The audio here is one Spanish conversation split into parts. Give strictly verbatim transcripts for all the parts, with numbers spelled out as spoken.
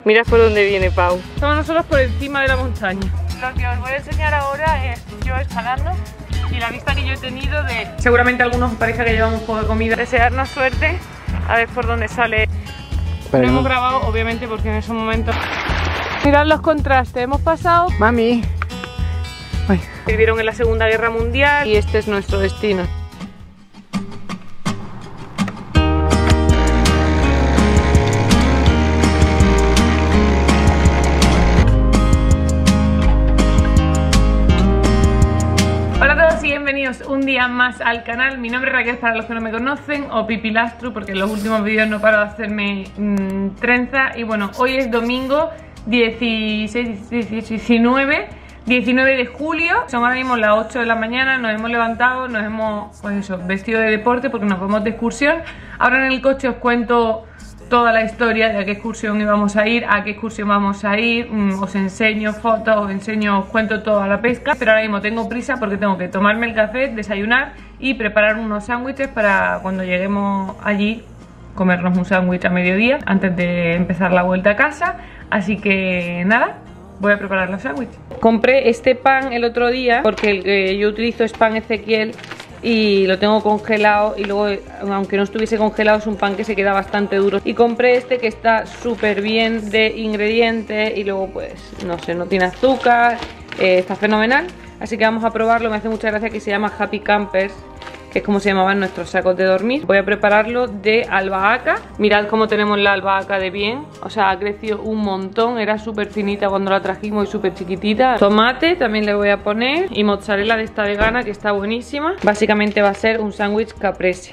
Mira por dónde viene Pau. Estamos nosotros por encima de la montaña. Lo que os voy a enseñar ahora es yo escalando y la vista que yo he tenido de... Seguramente algunos os parece que llevan un poco de comida. Desearnos suerte, a ver por dónde sale. Pero... Lo hemos grabado obviamente porque en esos momentos... Mirad los contrastes, hemos pasado... Mami. Ay. Vivieron en la Segunda Guerra Mundial y este es nuestro destino. Bienvenidos un día más al canal. Mi nombre es Raquel para los que no me conocen, o Pipilastru porque en los últimos vídeos no paro de hacerme mmm, trenza. Y bueno, hoy es domingo dieciséis, diecinueve de julio. Son ahora mismo las ocho de la mañana, nos hemos levantado, nos hemos pues eso, vestido de deporte porque nos vamos de excursión. Ahora en el coche os cuento toda la historia de a qué excursión íbamos a ir, a qué excursión vamos a ir, mm, os enseño fotos, os enseño, os cuento toda la pesca. Pero ahora mismo tengo prisa porque tengo que tomarme el café, desayunar y preparar unos sándwiches para cuando lleguemos allí comernos un sándwich a mediodía antes de empezar la vuelta a casa. Así que nada, voy a preparar los sándwiches. Compré este pan el otro día porque el que yo utilizo es pan Ezequiel y lo tengo congelado, y luego aunque no estuviese congelado es un pan que se queda bastante duro. Y compré este que está súper bien de ingredientes y luego pues no sé, no tiene azúcar, eh, está fenomenal. Así que vamos a probarlo, me hace mucha gracia que se llama Happy Campers, que es como se llamaban nuestros sacos de dormir. Voy a prepararlo de albahaca. Mirad cómo tenemos la albahaca de bien. O sea, ha crecido un montón. Era súper finita cuando la trajimos y súper chiquitita. Tomate también le voy a poner. Y mozzarella de esta vegana que está buenísima. Básicamente va a ser un sándwich caprese.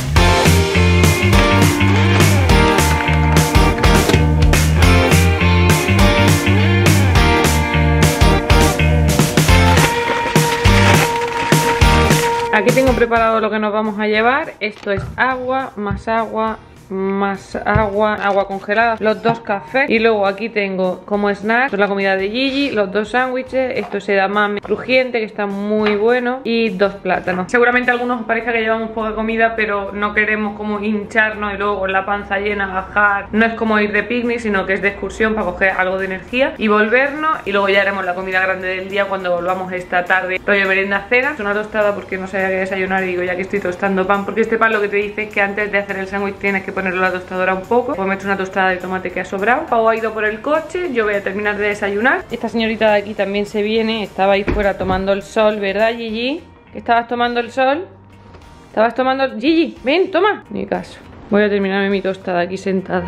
Aquí tengo preparado lo que nos vamos a llevar. Esto es agua, más agua, más agua, agua congelada, los dos cafés. Y luego aquí tengo como snack la comida de Gigi, los dos sándwiches. Esto se edamame crujiente, que está muy bueno, y dos plátanos. Seguramente a algunos os parezca que llevamos un poco de comida, pero no queremos como hincharnos y luego con la panza llena bajar. No es como ir de picnic, sino que es de excursión para coger algo de energía y volvernos. Y luego ya haremos la comida grande del día cuando volvamos esta tarde, rollo merienda cena. Es una tostada porque no sabía qué desayunar y digo ya que estoy tostando pan, porque este pan lo que te dice es que antes de hacer el sándwich tienes que ponerlo a la tostadora un poco. Pues me he hecho una tostada de tomate que ha sobrado. Pau ha ido por el coche, yo voy a terminar de desayunar. Esta señorita de aquí también se viene. Estaba ahí fuera tomando el sol, ¿verdad, Gigi? ¿Que estabas tomando el sol? ¿Estabas tomando el... Gigi, ven, toma. Ni caso. Voy a terminarme mi tostada aquí sentada.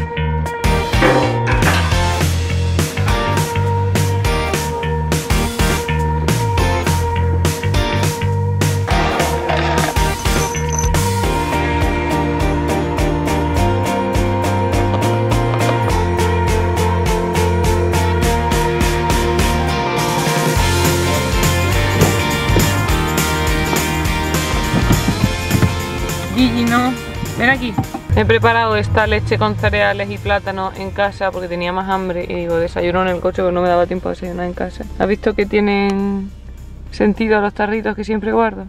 Gigi, no, ven aquí. He preparado esta leche con cereales y plátano en casa porque tenía más hambre y digo, desayuno en el coche porque no me daba tiempo de desayunar en casa. ¿Has visto que tienen sentido los tarritos que siempre guardo?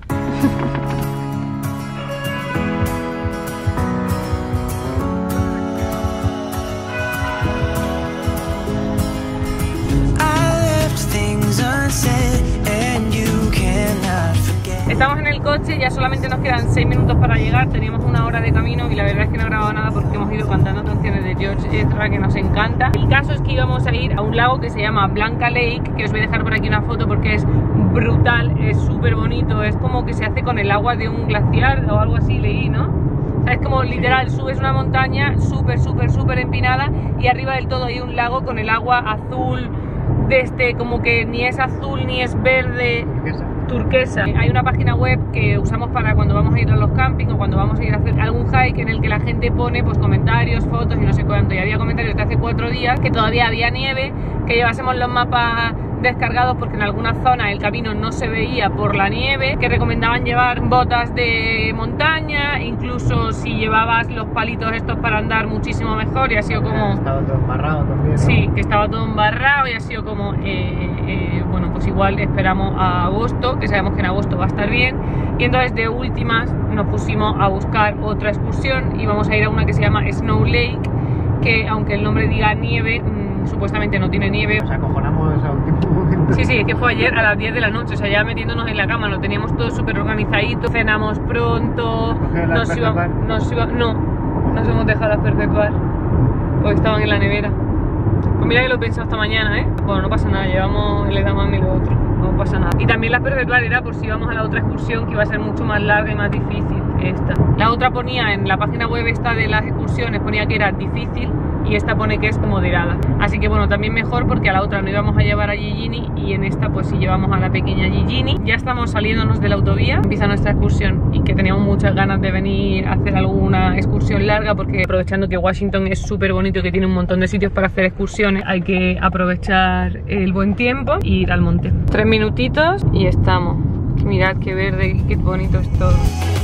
Estamos en el coche, ya solamente nos quedan seis minutos para llegar. Teníamos una hora de camino y la verdad es que no he grabado nada porque hemos ido cantando canciones de George Ezra que nos encanta. El caso es que íbamos a ir a un lago que se llama Blanca Lake, que os voy a dejar por aquí una foto porque es brutal, es súper bonito. Es como que se hace con el agua de un glaciar o algo así, leí, ¿no? O sea, es como literal, subes una montaña súper, súper, súper empinada y arriba del todo hay un lago con el agua azul, de este, como que ni es azul ni es verde, turquesa. Hay una página web que usamos para cuando vamos a ir a los campings o cuando vamos a ir a hacer algún hike en el que la gente pone pues comentarios, fotos y no sé cuánto. Y había comentarios de hace cuatro días que todavía había nieve, que llevásemos los mapas descargados porque en algunas zonas el camino no se veía por la nieve, que recomendaban llevar botas de montaña, incluso si llevabas los palitos estos para andar muchísimo mejor. Y ha sido como... Estaba todo embarrado también, ¿no? Sí, que estaba todo embarrado y ha sido como... Eh, eh, bueno, pues igual esperamos a agosto, que sabemos que en agosto va a estar bien. Y entonces de últimas nos pusimos a buscar otra excursión y vamos a ir a una que se llama Snow Lake, que aunque el nombre diga nieve, mmm, supuestamente no tiene nieve. Nos acojonamos a último momento. Sí, sí, es que fue ayer a las diez de la noche, o sea, ya metiéndonos en la cama, lo teníamos todo súper organizadito, cenamos pronto, nos íbamos, nos iba, no, nos hemos dejado las perpetuar, porque estaban en la nevera. Pues mira que lo he pensado esta mañana, ¿eh? Bueno, no pasa nada, llevamos el edamame y lo otro, no pasa nada. Y también las perpetuar era por si íbamos a la otra excursión, que iba a ser mucho más larga y más difícil esta. La otra ponía en la página web esta de las excursiones, ponía que era difícil, y esta pone que es moderada. Así que bueno, también mejor porque a la otra no íbamos a llevar a Gigini y en esta pues sí llevamos a la pequeña Gigini. Ya estamos saliéndonos de la autovía, empieza nuestra excursión y que teníamos muchas ganas de venir a hacer alguna excursión larga, porque aprovechando que Washington es súper bonito y que tiene un montón de sitios para hacer excursiones, hay que aprovechar el buen tiempo e ir al monte. Tres minutitos y estamos. Mirad qué verde y qué bonito es todo.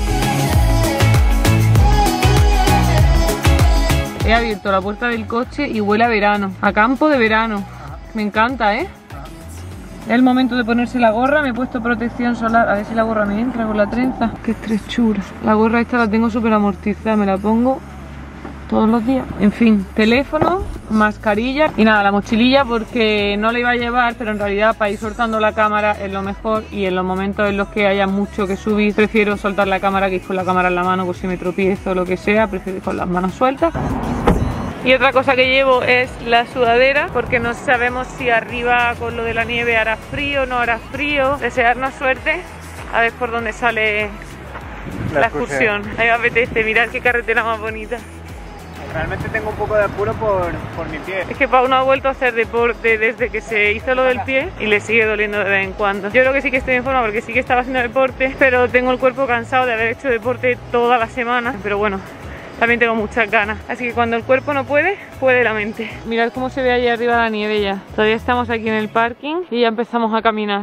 He abierto la puerta del coche y huele a verano, a campo de verano. Me encanta, ¿eh? Es el momento de ponerse la gorra, me he puesto protección solar. A ver si la gorra me entra con la trenza. Qué estrechura. La gorra esta la tengo súper amortizada, me la pongo todos los días. En fin, teléfono, mascarilla y nada, la mochililla porque no la iba a llevar, pero en realidad para ir soltando la cámara es lo mejor, y en los momentos en los que haya mucho que subir prefiero soltar la cámara que ir con la cámara en la mano, por si me tropiezo o lo que sea, prefiero ir con las manos sueltas. Y otra cosa que llevo es la sudadera, porque no sabemos si arriba con lo de la nieve hará frío o no hará frío. Desearnos suerte, a ver por dónde sale la, la excursión. Ahí me apetece, mirad qué carretera más bonita. Realmente tengo un poco de apuro por, por mi pie. Es que Pau no ha vuelto a hacer deporte desde que se hizo lo del pie y le sigue doliendo de vez en cuando. Yo creo que sí que estoy en forma porque sí que estaba haciendo deporte, pero tengo el cuerpo cansado de haber hecho deporte toda la semana. Pero bueno, también tengo muchas ganas. Así que cuando el cuerpo no puede, puede la mente. Mirad cómo se ve allí arriba la nieve ya. Todavía estamos aquí en el parking y ya empezamos a caminar.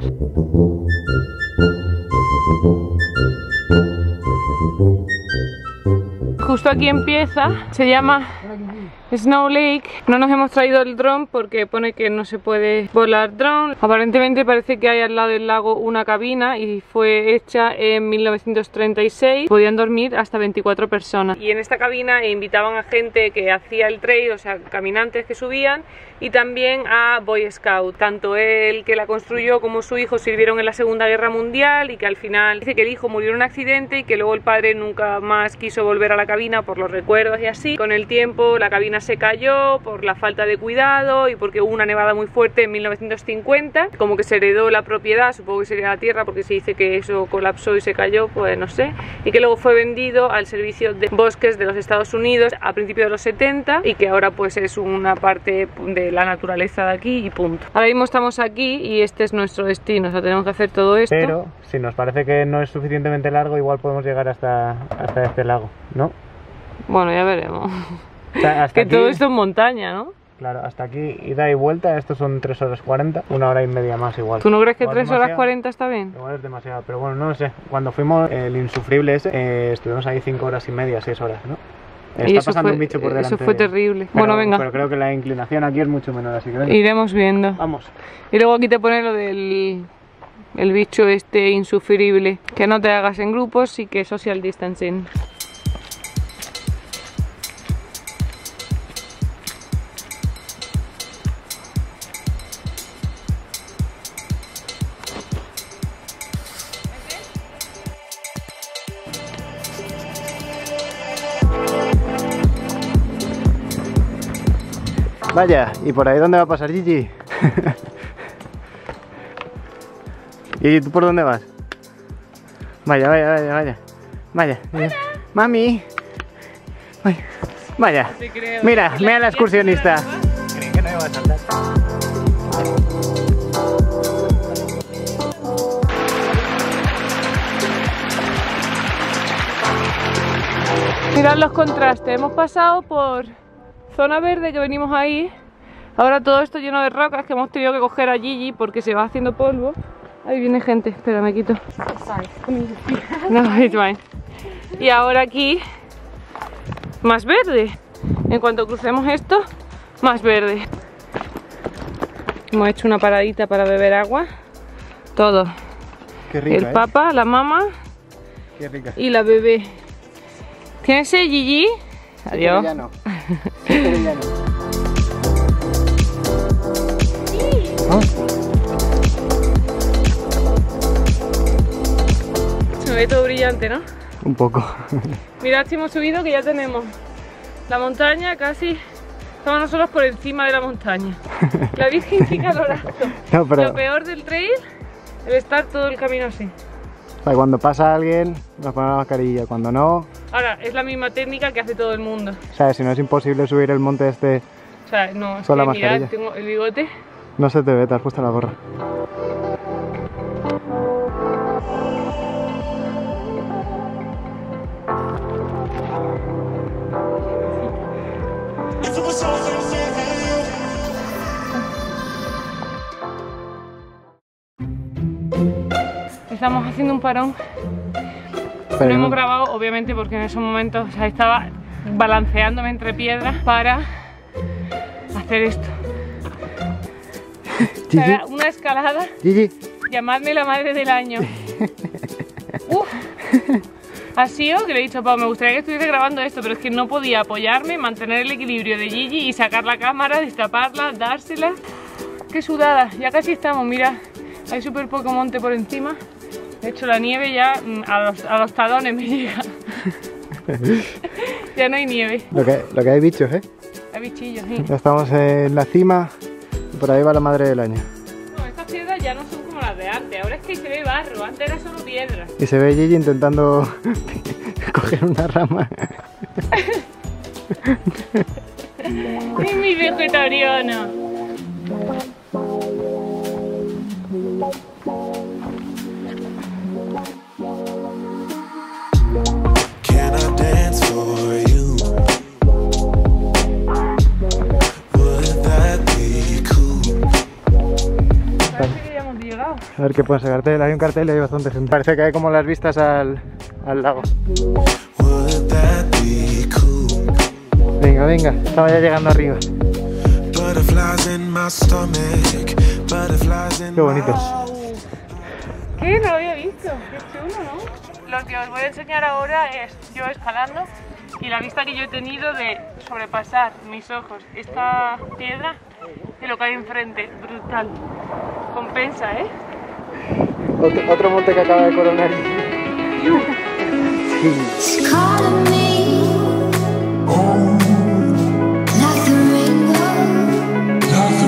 Justo aquí empieza, se llama Snow Lake. No nos hemos traído el dron porque pone que no se puede volar dron. Aparentemente parece que hay al lado del lago una cabina y fue hecha en mil novecientos treinta y seis. Podían dormir hasta veinticuatro personas. Y en esta cabina invitaban a gente que hacía el trail, o sea, caminantes que subían, y también a Boy Scout. Tanto él que la construyó como su hijo sirvieron en la Segunda Guerra Mundial, y que al final dice que el hijo murió en un accidente y que luego el padre nunca más quiso volver a la cabina por los recuerdos y así. Con el tiempo la cabina se cayó por la falta de cuidado y porque hubo una nevada muy fuerte en mil novecientos cincuenta, como que se heredó la propiedad, supongo que sería la tierra porque se dice que eso colapsó y se cayó, pues no sé, y que luego fue vendido al Servicio de Bosques de los Estados Unidos a principios de los setenta, y que ahora pues es una parte de la naturaleza de aquí y punto. Ahora mismo estamos aquí y este es nuestro destino, o sea, tenemos que hacer todo esto. Pero si nos parece que no es suficientemente largo, igual podemos llegar hasta, hasta este lago, ¿no? Bueno, ya veremos. O sea, hasta que aquí, todo esto es montaña, ¿no? Claro, hasta aquí ida y vuelta, estos son tres horas cuarenta, una hora y media más igual. ¿Tú no crees que igual tres horas cuarenta está bien? Igual es demasiado, pero bueno, no lo sé. Cuando fuimos, el insufrible ese, eh, estuvimos ahí cinco horas y media, seis horas, ¿no? Está y eso pasando fue, un bicho por delante. Eso fue terrible. Pero, bueno, venga. Pero creo que la inclinación aquí es mucho menor, así que venga. Iremos viendo. Vamos. Y luego aquí te pone lo del el bicho este insufrible. Que no te hagas en grupos y que social distancing. Vaya, ¿y por ahí dónde va a pasar Gigi? Gigi, ¿tú por dónde vas? Vaya, vaya, vaya, vaya. Vaya. Hola. Mami. Vaya. Vaya. No te creo. Mira, mira la excursionista. Creí que no iba a saltar. Mirad los contrastes. Hemos pasado por zona verde, que venimos ahí. Ahora todo esto lleno de rocas que hemos tenido que coger a Gigi porque se va haciendo polvo. Ahí viene gente, espera, me quito. No, it's fine. Y ahora aquí más verde. En cuanto crucemos esto, más verde. Hemos hecho una paradita para beber agua. Todo. Qué rica, el ¿eh? papá, la mamá. Qué rica. Y la bebé. ¿Tienes sed, Gigi? Adiós. Sevillano. Sevillano. agobiante, ¿no? Un poco. Mirad si hemos subido, que ya tenemos la montaña casi. Estamos nosotros por encima de la montaña. La Virgen, qué calorazo. No, pero... Lo peor del trail es estar todo el camino así. O sea, cuando pasa alguien nos pone la mascarilla, cuando no... Ahora, es la misma técnica que hace todo el mundo. O sea, si no es imposible subir el monte este... O sea, no, es con que la mirad, mascarilla. tengo el bigote. No se te ve, te has puesto la gorra. Estamos haciendo un parón. Pero No hemos no- grabado, obviamente, porque en esos momentos, o sea, estaba balanceándome entre piedras para hacer esto. O sea, era una escalada, Gigi, llamadme la madre del año. Uf. Ha sido que le he dicho, Pau, me gustaría que estuviese grabando esto, pero es que no podía apoyarme, mantener el equilibrio de Gigi y sacar la cámara, destaparla, dársela. Qué sudada, ya casi estamos, mira, hay súper poco monte por encima. De hecho, la nieve ya mm, a los, a los talones me llega. Ya no hay nieve, lo que, lo que hay bichos, ¿eh? hay bichillos, sí. Ya estamos en la cima y por ahí va la madre del año. No, estas piedras ya no son como las de antes, ahora es que se ve barro, antes era solo piedra. Y se ve Gigi intentando coger una rama. ¡Es mi vegetariano! Can I dance for you? Would that be cool? Parece que ya hemos llegado. A ver qué pueden ese cartel. Hay un cartel y hay bastante gente. Parece que hay como las vistas al, al lago. Would that be cool? Venga, venga, estamos ya llegando arriba. Butterflies in my stomach, butterflies in Qué bonito. ¿Qué? No lo había visto. Qué chulo, ¿no? Lo que os voy a enseñar ahora es yo escalando y la vista que yo he tenido de sobrepasar mis ojos esta piedra y lo que hay enfrente. Brutal. Compensa, ¿eh? Otro, otro monte que acaba de coronar. Sí. She calling me like the rainbow.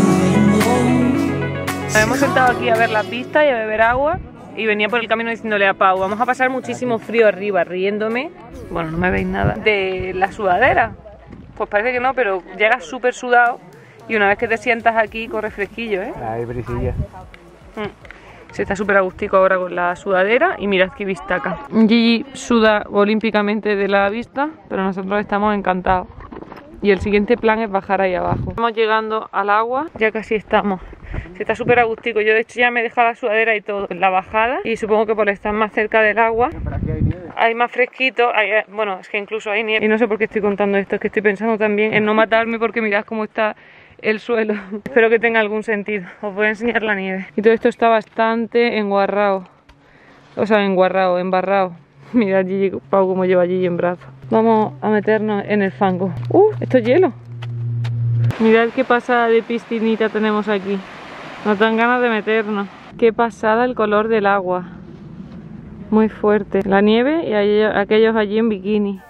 Nos hemos sentado aquí a ver las vistas y a beber agua y venía por el camino diciéndole a Pau, vamos a pasar muchísimo frío arriba, riéndome, bueno, no me veis nada, de la sudadera. Pues parece que no, pero llegas súper sudado y una vez que te sientas aquí corre fresquillo, ¿eh? Hay brisilla. Mm. Se está súper agustico ahora con la sudadera y mirad qué vista acá. Gigi suda olímpicamente de la vista, pero nosotros estamos encantados. Y el siguiente plan es bajar ahí abajo. Estamos llegando al agua, ya casi estamos. Se está súper agustico. Yo de hecho ya me he dejado la sudadera y todo en la bajada. Y supongo que por estar más cerca del agua Pero aquí hay nieve. hay más fresquito. Hay, bueno, es que incluso hay nieve. Y no sé por qué estoy contando esto, es que estoy pensando también en no matarme porque mirad cómo está el suelo. Espero que tenga algún sentido. Os voy a enseñar la nieve. Y todo esto está bastante enguarrado. O sea, enguarrado, embarrado. Mirad Gigi, Pau como lleva Gigi en brazos. Vamos a meternos en el fango. ¡Uh! Esto es hielo. Mirad qué pasada de piscinita tenemos aquí. Nos dan ganas de meternos. Qué pasada el color del agua. Muy fuerte. La nieve y aquellos, aquellos allí en bikini.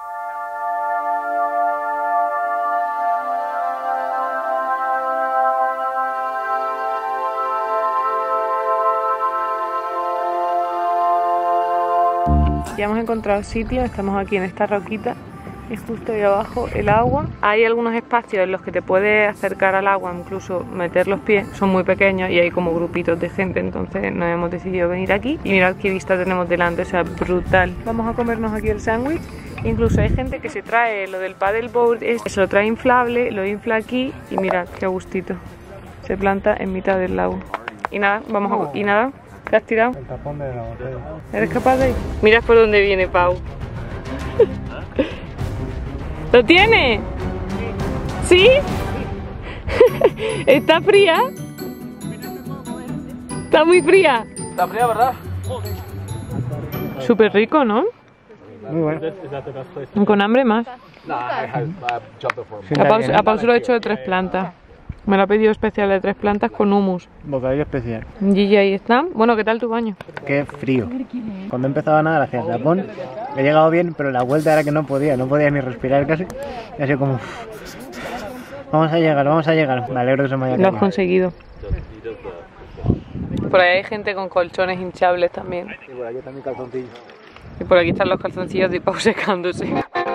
Ya hemos encontrado sitio, estamos aquí en esta roquita y justo ahí abajo el agua. Hay algunos espacios en los que te puedes acercar al agua, incluso meter los pies, son muy pequeños y hay como grupitos de gente, entonces nos hemos decidido venir aquí y mirad qué vista tenemos delante, o sea, brutal. Vamos a comernos aquí el sándwich, incluso hay gente que se trae lo del paddleboard, se lo trae inflable, lo infla aquí y mirad qué gustito, se planta en mitad del lago. Y nada, vamos a... y nada. ¿Te has tirado? El tapón de la botella. ¿Eres capaz de ir? Mira por dónde viene Pau. ¿Lo tiene? ¿Sí? ¿Está fría? Está muy fría. Está fría, ¿verdad? Súper rico, ¿no? Muy bueno. Con hambre más. Nah, I, I, I jumped up for a Sí, A Pau, está bien. a Pau se lo he hecho de tres plantas. Me lo ha pedido especial de tres plantas con hummus. Bocadillo especial. Gigi, ahí está. Bueno, ¿qué tal tu baño? Qué frío. Cuando empezaba a nadar hacia el tapón, he llegado bien, pero la vuelta era que no podía, no podía ni respirar casi. Y así como... Vamos a llegar, vamos a llegar. Me alegro que se me haya Lo has acabado. conseguido. Por ahí hay gente con colchones hinchables también. Y por aquí está mi calzoncillo. Y por aquí están los calzoncillos de Pau secándose.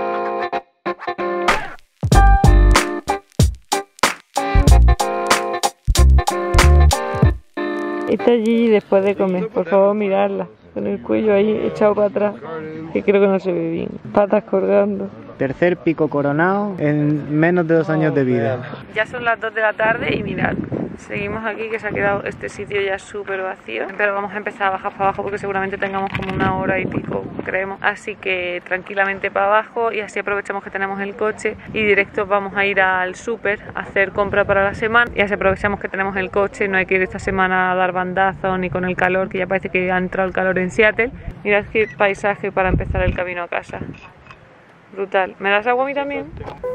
Esta Gigi después de comer, por favor miradla, con el cuello ahí echado para atrás, que creo que no se ve bien, patas colgando. Tercer pico coronado en menos de dos años de vida. Ya son las dos de la tarde y mirad, seguimos aquí que se ha quedado este sitio ya súper vacío, pero vamos a empezar a bajar para abajo porque seguramente tengamos como una hora y pico, creemos, así que tranquilamente para abajo y así aprovechamos que tenemos el coche y directo vamos a ir al súper a hacer compra para la semana y así aprovechamos que tenemos el coche, no hay que ir esta semana a dar bandazos ni con el calor, que ya parece que ha entrado el calor en Seattle. Mirad qué paisaje para empezar el camino a casa. Brutal. ¿Me das agua a mí también?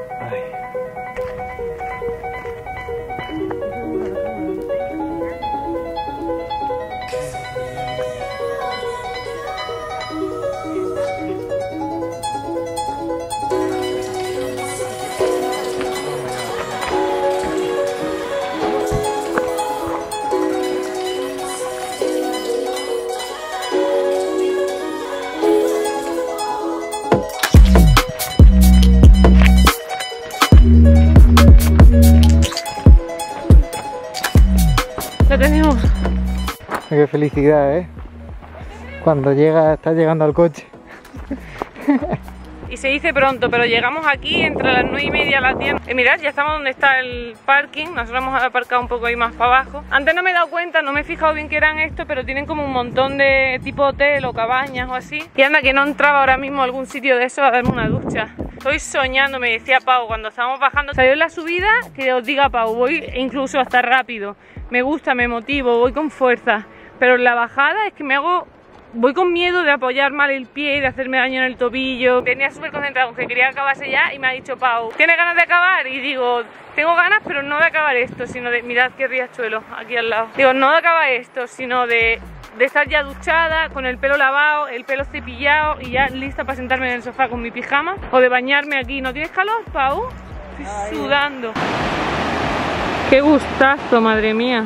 Lo tenemos. Qué felicidad, ¿eh? Cuando llega, está llegando al coche. Y se dice pronto, pero llegamos aquí entre las nueve y media a las diez. Eh, mirad, ya estamos donde está el parking. Nosotros hemos aparcado un poco ahí más para abajo. Antes no me he dado cuenta, no me he fijado bien qué eran estos, pero tienen como un montón de tipo hotel o cabañas o así. Y anda que no entraba ahora mismo a algún sitio de eso a darme una ducha. Estoy soñando, me decía Pau cuando estábamos bajando. Salió en la subida, que os diga Pau, voy incluso hasta rápido. Me gusta, me motivo, voy con fuerza. Pero en la bajada es que me hago... Voy con miedo de apoyar mal el pie y de hacerme daño en el tobillo. Venía súper concentrado, que quería acabarse ya y me ha dicho Pau, ¿tienes ganas de acabar? Y digo, tengo ganas, pero no de acabar esto, sino de... Mirad qué riachuelo aquí al lado. Digo, no de acabar esto, sino de... de estar ya duchada, con el pelo lavado, el pelo cepillado y ya lista para sentarme en el sofá con mi pijama. O de bañarme aquí. ¿No tienes calor, Pau? Estoy sudando. ¡Qué gustazo, madre mía!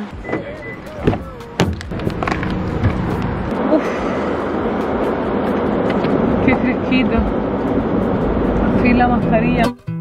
Uf. ¡Qué fresquito! Por fin la mascarilla.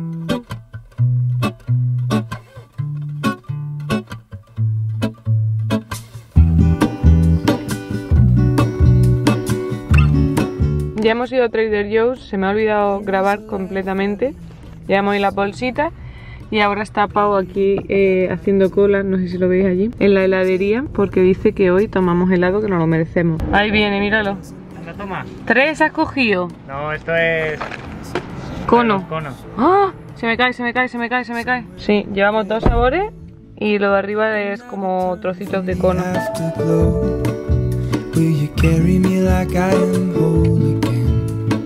Ya hemos ido a Trader Joe's, se me ha olvidado grabar completamente. Llevamos ahí la bolsita y ahora está Pau aquí eh, haciendo cola, no sé si lo veis allí, en la heladería, porque dice que hoy tomamos helado que nos lo merecemos. Ahí viene, míralo. ¿Anda, toma? ¿Tres has cogido? No, esto es... Cono. Cono. ¡Ah! Se me cae, se me cae, se me cae, se me cae. Sí, llevamos dos sabores y lo de arriba es como trocitos de cono. Afterglow, will you carry me like I am whole again?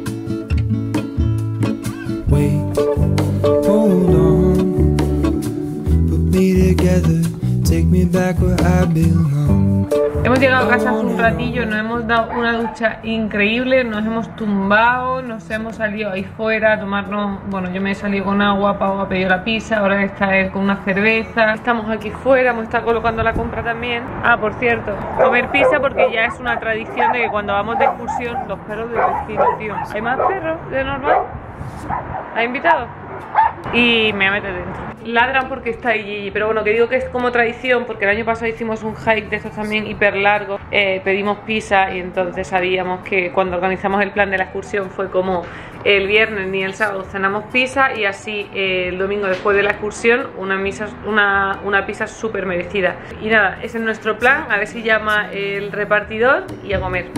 Wait, hold on, put me together, take me back where I belong. Hemos llegado a casa hace un ratillo, nos hemos dado una ducha increíble, nos hemos tumbado, nos hemos salido ahí fuera a tomarnos, bueno, yo me he salido con agua, Pau ha pedido la pizza, ahora está él con una cerveza, estamos aquí fuera, hemos estado colocando la compra también. Ah, por cierto, comer pizza porque ya es una tradición de que cuando vamos de excursión, los perros del vecino, tío. ¿Hay más perros de normal? ¿Hay invitados? Y me mete dentro. Ladran porque está ahí Gigi, pero bueno, que digo que es como tradición porque el año pasado hicimos un hike de estos también hiper largo, eh, pedimos pizza y entonces sabíamos que cuando organizamos el plan de la excursión fue como el viernes ni el sábado cenamos pizza y así eh, el domingo después de la excursión una, misa, una, una pizza súper merecida. Y nada, ese es nuestro plan, a ver si llama el repartidor y a comer.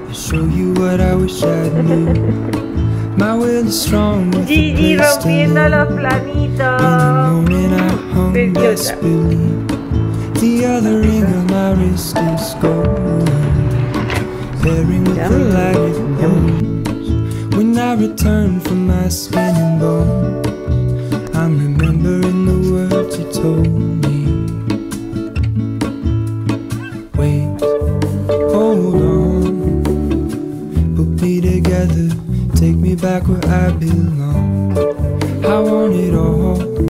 Gigi rompiendo los planitos. Preciosa. The other ring of my wrist is gold, pairing with the light it holds. When I return from my skin and bone, I'm remembering the words you told me. back where I belong. I want it all.